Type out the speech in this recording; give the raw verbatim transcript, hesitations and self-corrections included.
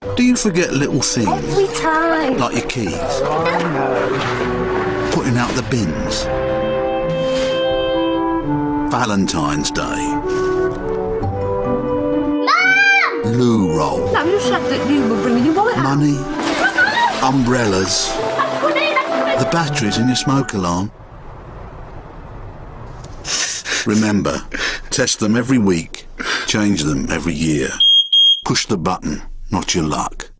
Do you forget little things? Every time. Like your keys? Putting out the bins? Valentine's Day? Mum! Loo roll? No, you said that you were bringing your wallet out. Money? Umbrellas? The batteries in your smoke alarm? Remember, test them every week, change them every year. Push the button, not your luck.